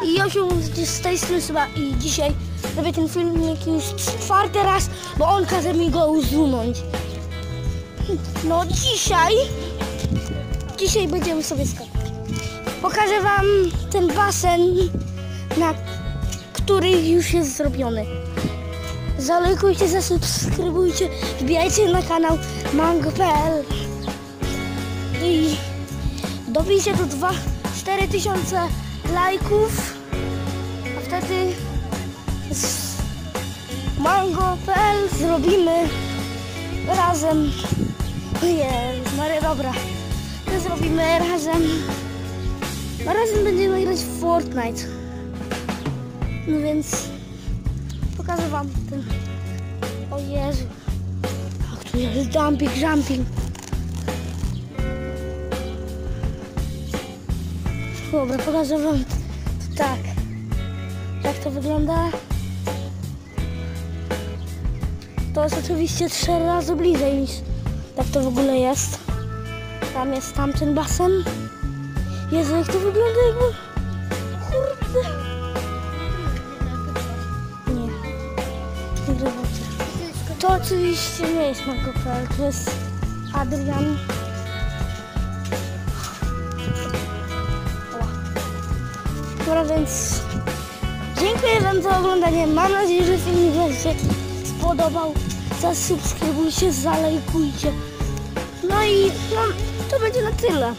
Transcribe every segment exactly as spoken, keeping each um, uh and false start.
I Josiu z tej strony chyba i dzisiaj robię ten filmik już czwarty raz, bo on każe mi go usunąć. No dzisiaj, dzisiaj będziemy sobie skakać. Pokażę wam ten basen, na który już jest zrobiony. Zalajkujcie, zasubskrybujcie, wbijajcie na kanał mango kropka p l i dobijcie tu cztery tysiące lajków, a wtedy z mango kropka p l zrobimy razem. Jezu Maria, dobra, to zrobimy razem. Razem będziemy grać w Fortnite. No więc pokażę wam ten. O Jezu, jak tu jest jumping, jumping. Dobra, pokażę wam tak, jak to wygląda. To jest oczywiście trzy razy bliżej niż tak to w ogóle jest. Tam jest tamten basen. Jezu, jak to wygląda jakby... Kurde. Nie. Nie zobaczę. To oczywiście nie jest mango kropka p l, to jest Adrian. Dobra, więc dziękuję wam za oglądanie. Mam nadzieję, że filmik wam się spodobał. Zasubskrybujcie, zalajkujcie. No i no, to będzie na tyle.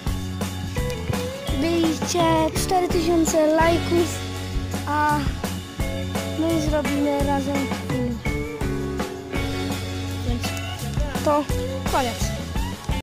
Bijcie cztery tysiące lajków, a my zrobimy razem film. Więc to koniec.